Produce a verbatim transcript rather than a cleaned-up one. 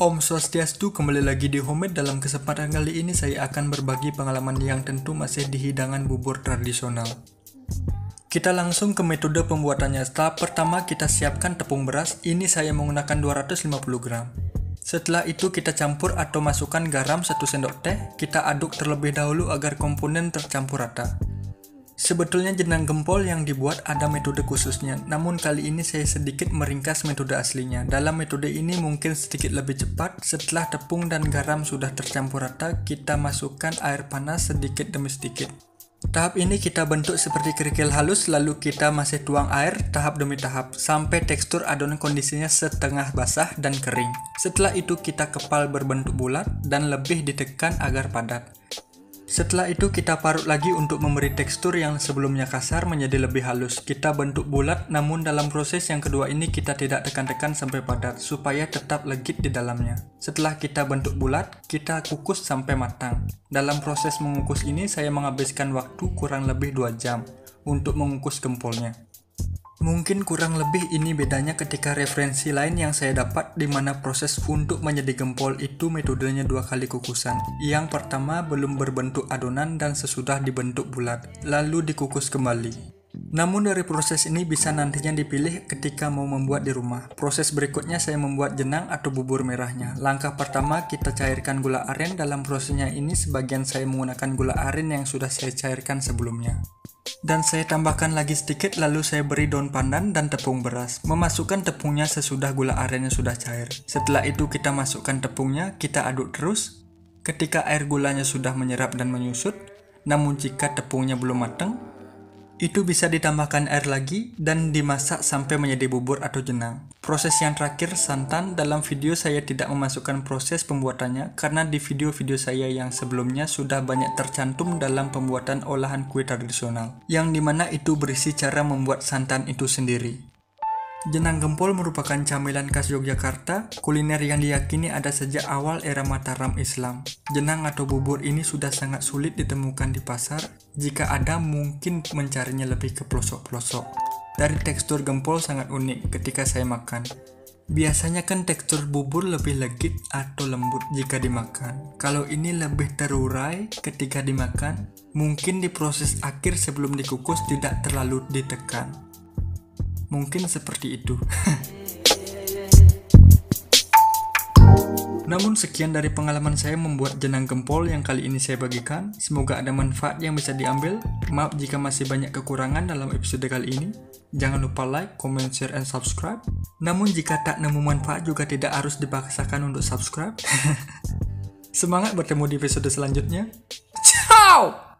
Om Swastiastu, kembali lagi di Homemade. Dalam kesempatan kali ini saya akan berbagi pengalaman yang tentu masih di hidangan bubur tradisional. Kita langsung ke metode pembuatannya. Tahap pertama, kita siapkan tepung beras. Ini saya menggunakan dua ratus lima puluh gram. Setelah itu kita campur atau masukkan garam satu sendok teh. Kita aduk terlebih dahulu agar komponen tercampur rata. Sebetulnya jenang gempol yang dibuat ada metode khususnya, namun kali ini saya sedikit meringkas metode aslinya. Dalam metode ini mungkin sedikit lebih cepat. Setelah tepung dan garam sudah tercampur rata, kita masukkan air panas sedikit demi sedikit. Tahap ini kita bentuk seperti kerikil halus, lalu kita masih tuang air tahap demi tahap, sampai tekstur adonan kondisinya setengah basah dan kering. Setelah itu kita kepal berbentuk bulat dan lebih ditekan agar padat. Setelah itu kita parut lagi untuk memberi tekstur yang sebelumnya kasar menjadi lebih halus. Kita bentuk bulat, namun dalam proses yang kedua ini kita tidak tekan-tekan sampai padat supaya tetap legit di dalamnya. Setelah kita bentuk bulat, kita kukus sampai matang. Dalam proses mengukus ini saya menghabiskan waktu kurang lebih dua jam untuk mengukus gempolnya. Mungkin kurang lebih ini bedanya ketika referensi lain yang saya dapat, di mana proses untuk menjadi gempol itu metodenya dua kali kukusan. Yang pertama belum berbentuk adonan dan sesudah dibentuk bulat, lalu dikukus kembali. Namun dari proses ini bisa nantinya dipilih ketika mau membuat di rumah. Proses berikutnya saya membuat jenang atau bubur merahnya. Langkah pertama kita cairkan gula aren. Dalam prosesnya ini sebagian saya menggunakan gula aren yang sudah saya cairkan sebelumnya. Dan saya tambahkan lagi sedikit, lalu saya beri daun pandan dan tepung beras. Memasukkan tepungnya sesudah gula arennya sudah cair. Setelah itu kita masukkan tepungnya, kita aduk terus. Ketika air gulanya sudah menyerap dan menyusut, namun jika tepungnya belum matang, itu bisa ditambahkan air lagi dan dimasak sampai menjadi bubur atau jenang. Proses yang terakhir, santan. Dalam video saya tidak memasukkan proses pembuatannya karena di video-video saya yang sebelumnya sudah banyak tercantum dalam pembuatan olahan kue tradisional, yang dimana itu berisi cara membuat santan itu sendiri. Jenang gempol merupakan camilan khas Yogyakarta, kuliner yang diyakini ada sejak awal era Mataram Islam. Jenang atau bubur ini sudah sangat sulit ditemukan di pasar. Jika ada, mungkin mencarinya lebih ke pelosok-pelosok. Dari tekstur gempol sangat unik ketika saya makan. Biasanya kan tekstur bubur lebih legit atau lembut jika dimakan. Kalau ini lebih terurai ketika dimakan, mungkin di proses akhir sebelum dikukus tidak terlalu ditekan. Mungkin seperti itu. Namun sekian dari pengalaman saya membuat jenang gempol yang kali ini saya bagikan. Semoga ada manfaat yang bisa diambil. Maaf jika masih banyak kekurangan dalam episode kali ini. Jangan lupa like, comment, share, and subscribe. Namun jika tak nemu manfaat juga tidak harus dipaksakan untuk subscribe. Semangat bertemu di episode selanjutnya. Ciao!